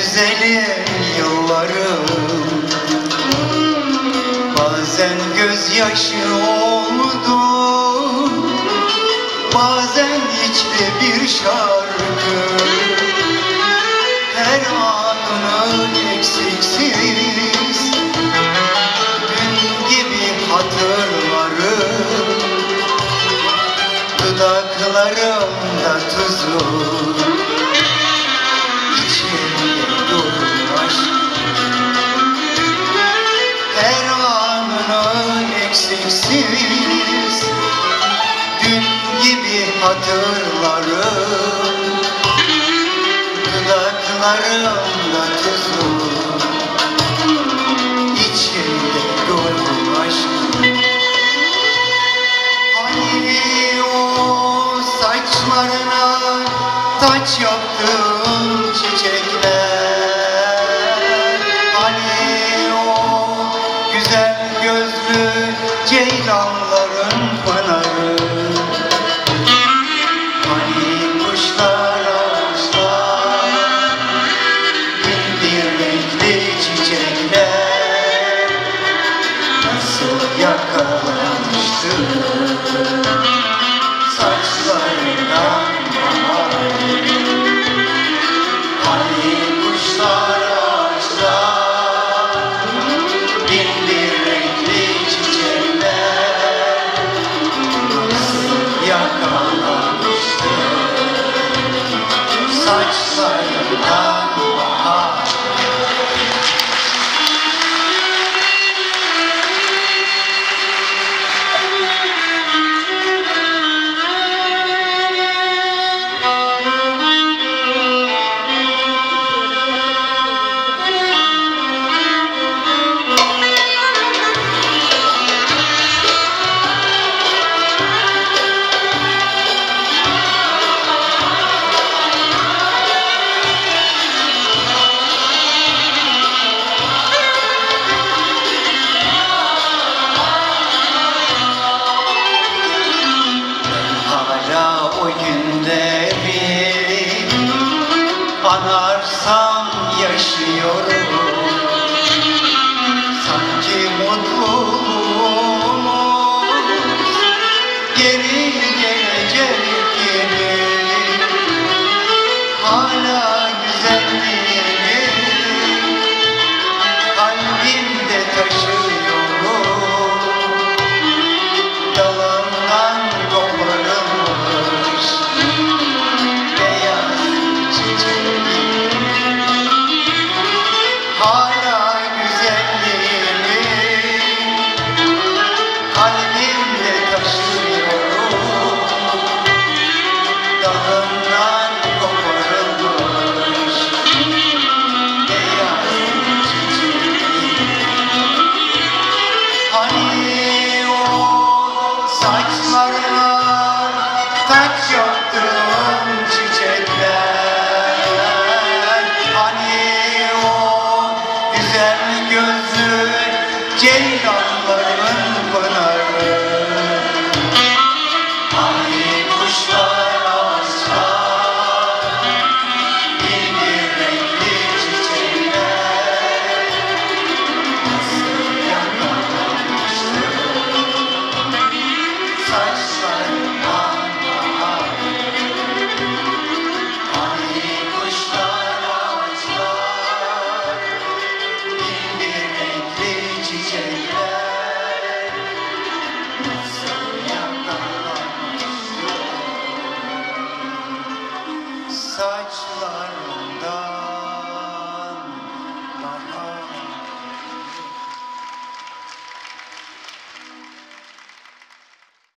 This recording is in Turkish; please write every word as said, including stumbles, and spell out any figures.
güzelim yıllarım, bazen gözyaşı oldu, bazen içli bir şarkı. Her anını eksiksiz, dün gibi hatırlarım. Dudaklarımda tuzu, içimde durur aşk. Her anını eksiksiz, dün gibi hatırlarım. Dudaklarımda tuzu, içimde durur aşk. Hani o saçlarına taç yaptığım çiçekler, hani o güzel gözlü ceylanların pınarı, hani kuşlar ağaçlar, bin bir renkli çiçekler nasıl yakalanmıştı saçlarından bahar. Hani kuşlar ağaçlar, bin bir renkli çiçekler nasıl yakalanmıştı saçlarından bahar. O günleri anarsam yaşıyorum, sanki mutluluğumuz geri gelecek gibi. Hala güzelliğini kalbimde taşıyorum. Dalından koparılmış beyaz çiçek, hala güzelliğini kalbimde taşıyorum. Dalından koparılmış beyaz çiçek. Hani o saçlarına taç yaptığım çiçekler, hani o güzel gözlü ceylanların pınarı, hani kuşlar ağaçlar, bin bir renkli çiçekler nasıl yakalanmıştı saçlarından bahar. Hani kuşlar ağaçlar, bin bir renkli çiçekler nasıl yakalanmıştı saçlarından bahar.